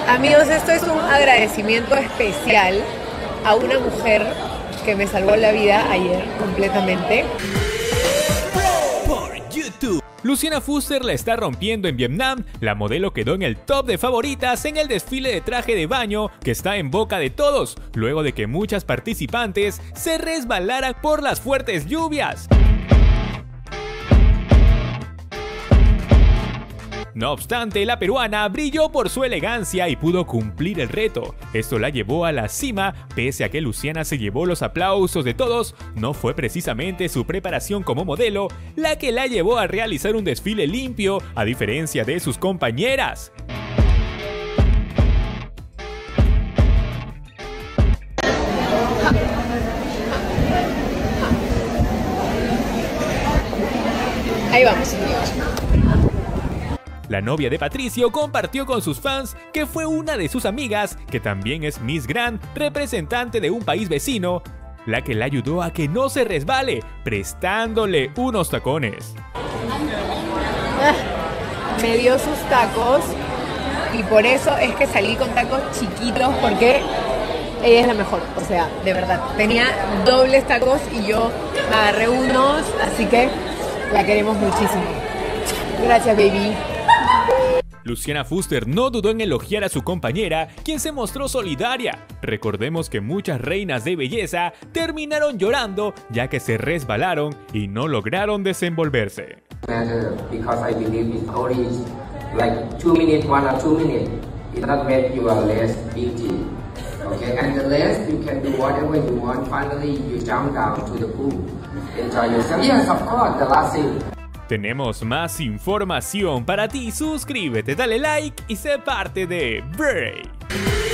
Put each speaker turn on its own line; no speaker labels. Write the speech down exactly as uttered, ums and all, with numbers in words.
Amigos, esto es un agradecimiento especial a una mujer que me salvó la vida ayer completamente.
Por YouTube. Luciana Fuster la está rompiendo en Vietnam. La modelo quedó en el top de favoritas en el desfile de traje de baño que está en boca de todos, luego de que muchas participantes se resbalaran por las fuertes lluvias. No obstante, la peruana brilló por su elegancia y pudo cumplir el reto. Esto la llevó a la cima, pese a que Luciana se llevó los aplausos de todos. No fue precisamente su preparación como modelo la que la llevó a realizar un desfile limpio, a diferencia de sus compañeras.
Ahí vamos.
La novia de Patricio compartió con sus fans que fue una de sus amigas, que también es Miss Grand, representante de un país vecino, la que la ayudó a que no se resbale, prestándole unos tacones.
Me dio sus tacos y por eso es que salí con tacos chiquitos, porque ella es la mejor, o sea, de verdad. Tenía dobles tacos y yo agarré unos, así que la queremos muchísimo. Gracias, baby.
Luciana Fuster no dudó en elogiar a su compañera, quien se mostró solidaria. Recordemos que muchas reinas de belleza terminaron llorando ya que se resbalaron y no lograron desenvolverse.
Because I believe it's only like two minutes, one or two minutes. It doesn't make you a less beauty. Okay, and the less you can do whatever you want. Finally, you jump down to the pool. Enjoy yourself. Yes, of course. The last thing.
Tenemos más información para ti. Suscríbete, dale like y sé parte de Break.